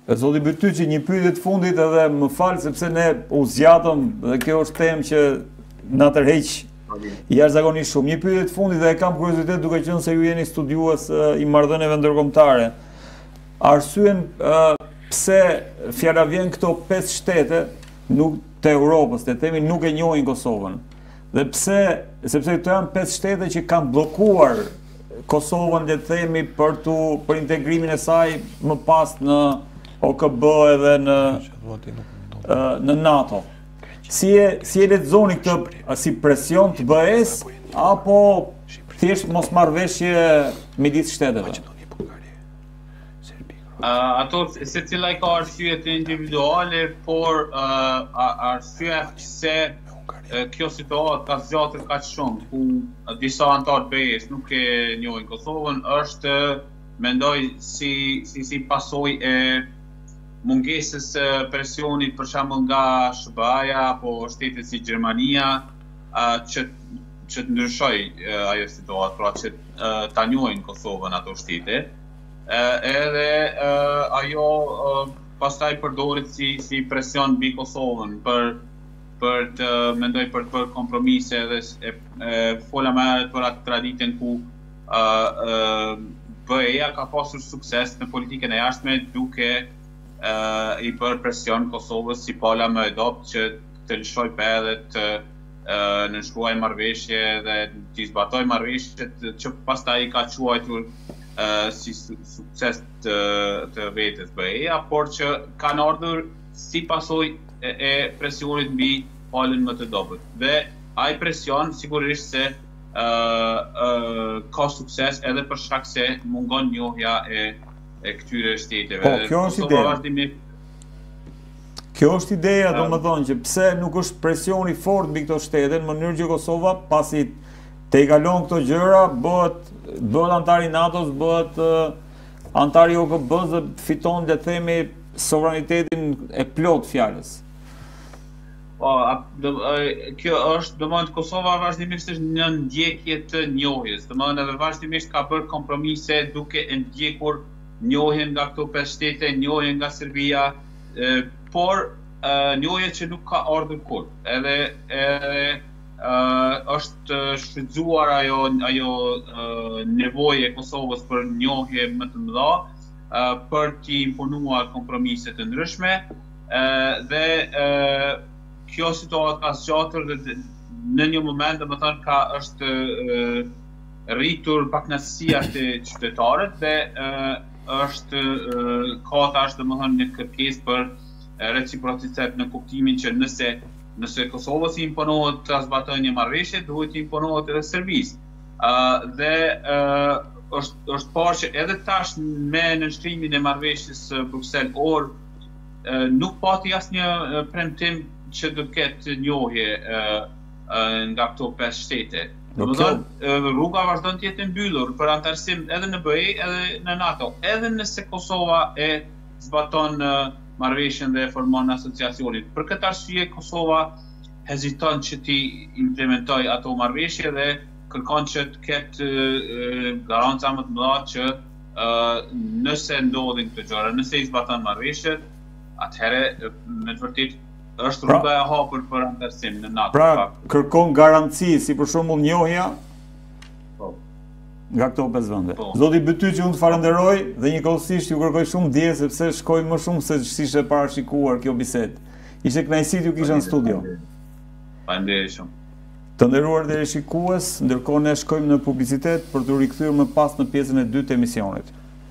Zoti Bytyqi, një pyetje të fundit edhe më fal sepse ne u zgjatëm dhe kjo është temë që na tërheq jashtëzakonisht shumë. Një pyetje të fundit dhe e kam kuriozitet duke qenë se ju jeni studiues i marrëdhënieve ndërkombëtare. Arsyen pse fjala vjen këto 5 shtete nuk të Europës, le të themi, nuk e njohin Kosovën. Dhe pse, sepse këto janë 5 shtete që kanë bllokuar Kosovën, le të themi, për integrimin e saj më pas në OKB edhe në NATO. Si e lexoni këtë si presion të BE-s apo thjesht mosmarrveshje midis shteteve? Ato secila i ka arsyet individuale, por arsyeja pse kjo situatë ka zgjatur kaq shumë, ku disa antarë BE-s nuk e njohin Kosovën, është mendoj si pasojë e mungesës presionit për shembull nga SBA-ja apo shtetet si Gjermania që të ndryshoj ajo situatë, pra që ta njohin Kosovën ato shtete. Edhe ajo pastaj përdoret si presion mbi Kosovën për të mendoj për të bërë kompromise edhe fola më herët për atë traditën ku BE-ja ka pasur sukses në politikën e jashtme duke i bërë presion Kosovës si pala më e dobët që të lëshoj për edhe të nënshkruaj marrëveshje dhe të zbatoj marrëveshjet që pastaj i ka quajtur si sukses të vetes BE-ja, por që kanë ardhur si pasojë e presionit mbi palën më të dobët. Dhe ai presion sigurisht se ka sukses edhe për shkak se mungon njohja e këtyre shteteve. Po, kjo është ideja, domethënë që pse nuk është presioni fort mbi këto shtete në mënyrë që Kosova pasi te i kalon këto gjëra bëhet antar i NATO-s, bëhet antar i OKB-s dhe fiton, le të themi, sovranitetin e plot fjalës. Po, kjo është, domethënë Kosova vazhdimisht është në ndjekje të njohjes, domethënë edhe vazhdimisht ka bërë kompromise duke e ndjekur njohjen nga këto 5 shtete, njohjen nga Serbia, por njohje që nuk ka ardhur kurrë. Edhe është shfrytzuar ajo nevojë e Kosovës për njohje më të mëdha për t'i imponuar kompromise të ndryshme dhe kjo situatë ka zgjatur dhe në një moment domethënë është rritur pakënaqësia të qytetarët dhe ka tash domethënë një kërkesë për reciprocitet në kuptimin që nëse Kosova si imponohet të zbatojë një marrëveshje, duhet të imponohet edhe Serbisë. Dhe është parë që edhe tash me nënshkrimin e marrëveshjes Bruxelles-Or nuk pati asnjë premtim që do të ketë njohje nga këto 5 shtete. Domethënë rruga vazhdon të jetë mbyllur për antarësim edhe në BE edhe në NATO, edhe nëse Kosova e zbaton marrëveshjen dhe formon asociacionin. Për këtë arsye Kosova heziton që ti implementoj ato marrëveshje dhe kërkon që të ketë garanca më të mëdha që nëse ndodhin këto gjëra, nëse i zbaton marrëveshjet, atëherë me të vërtetë është rruga e hapur për antarësim në NATO. Pra, kërkon garanci, si për shembull njohja nga këto 5 vende. Zoti Bytyqi, unë të falenderoj dhe njëkohësisht ju kërkoj shumë ndje sepse shkoj më shumë se ç'ishte parashikuar kjo bisedë. Ishte kënaqësi t'ju kisha në studio. Faleminderit shumë. Të nderuar dhe shikues, ndërkohë ne shkojmë në publicitet për të rikthyer më pas në pjesën e dytë të emisionit.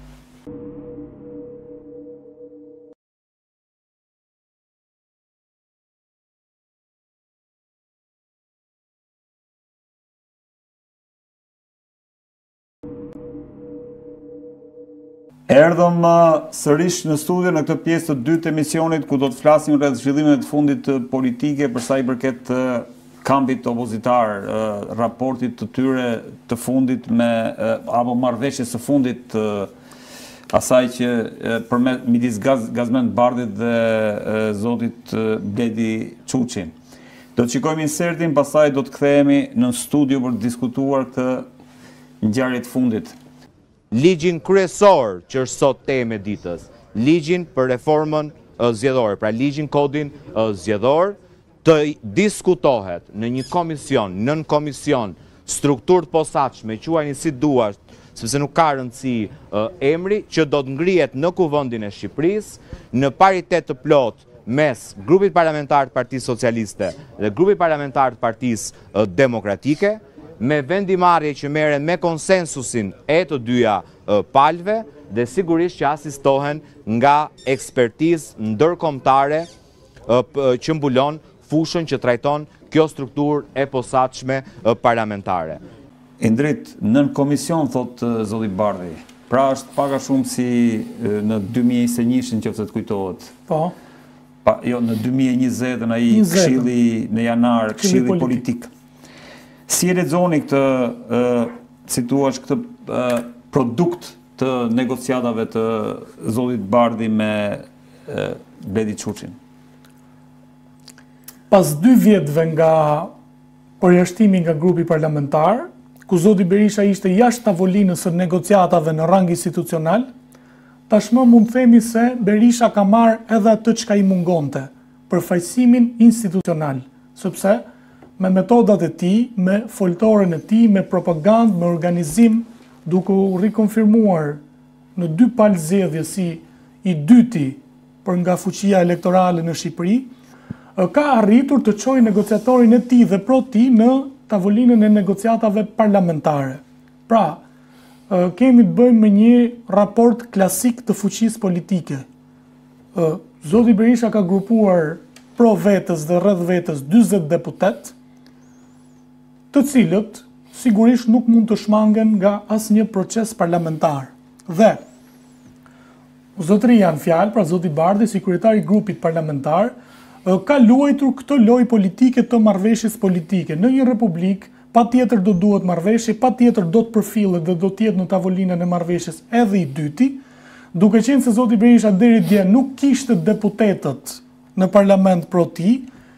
Erdhëm sërish në studio në këtë pjesë të dytë të emisionit ku do të flasim rreth zhvillimeve të fundit politike për sa i përket kampit opozitar, raportit të tyre të fundit apo marrëveshjes së fundit asaj që midis Gazmend Bardhit dhe zotit Bledi Çuçi. Do të shikojmë insertin, pastaj do të kthehemi në studio për të diskutuar këtë ngjarje të fundit. Ligjin kryesor që është sot temë e ditës, ligjin për reformën zgjedhore, pra ligjin kodin zgjedhor, të diskutohet në një komision, nën komision, strukturë të posaçme, quajini si duash, sepse nuk ka rëndësi emri, që do të ngrihet në Kuvendin e Shqipërisë, në paritet të plot mes grupit parlamentar të Partisë Socialiste dhe grupit parlamentar të Partisë Demokratike, me vendimarrje që merren me konsensusin e të dyja palëve dhe sigurisht që asistohen nga ekspertizë ndërkombëtare që mbulon fushën që trajton kjo strukturë e posaçme parlamentare. Indrit, nën komision, thot zoti Bardhi, pra është pak a shumë si në 2021 nëse të kujtohet. Po. Jo, në 2020 ai këshilli në janar, këshilli politik. Si e lexoni këtë, si thua, këtë produkt të negociatave të zotit Bardhi me Bledi Çuçin? Pas 2 vjetëve nga përjashtimi nga grupi parlamentar, ku zoti Berisha ishte jashtë tavolinës së negociatave në rang institucional, tashmë mund të themi se Berisha ka marrë edhe atë çka i mungonte, përfaqësimin institucional, sepse me metodat e tij, me foltoren e tij, me propagandë, me organizim, duke u rikonfirmuar në 2 palë zgjedhje si i dyti për nga fuqia elektorale në Shqipëri, ka arritur të çojë negociatorin e tij dhe pro tij në tavolinën e negociatave parlamentare. Pra, kemi të bëjmë me një raport klasik të fuqisë politike. Zoti Berisha ka grupuar pro vetës dhe rreth vetës 40 deputet, të cilët sigurisht nuk mund të shmangen nga asnjë proces parlamentar. Dhe zotëria në fjalë, pra zoti Bardhi, si kryetari i grupit parlamentar, ka luajtur këtë lojë politike të marrëveshjes politike. Në një republikë, patjetër do duhet marrëveshje, patjetër do të përfillet dhe do të jetë në tavolinën e marrëveshjes edhe i dyti, duke qenë se zoti Berisha deri dje nuk kishte deputetët në parlament pro tij,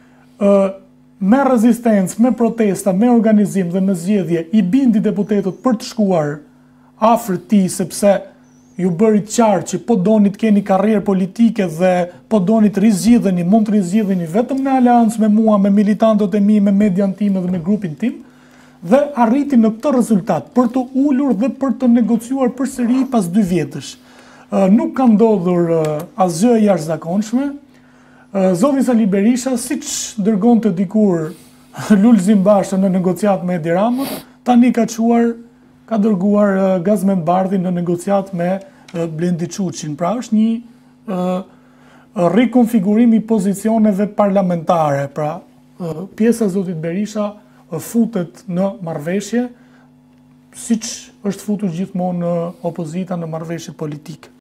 me rezistencë, me protesta, me organizim dhe me zgjedhje i bindi deputetët për të shkuar afër tij, sepse ju bëri qartë që po doni të keni karrierë politike dhe po doni të rizgjidheni, mund të rizgjidheni vetëm në aleancë me mua, me militantët e mi, me median tim dhe me grupin tim, dhe arriti në këtë rezultat për të ulur dhe për të negociuar përsëri pas 2 vjetësh. Nuk ka ndodhur asgjë e jashtëzakonshme. Zoti Sali Berisha, siç dërgonte dikur Lulzim Bashën në negociat me Edi Ramën, tani ka dërguar Gazmend Bardhin në negociat me Blendi Çuçin. Pra është një rikonfigurim i pozicioneve parlamentare. Pra pjesa e zotit Berisha futet në marrëveshje, siç është futur gjithmonë opozita në marrëveshje politike.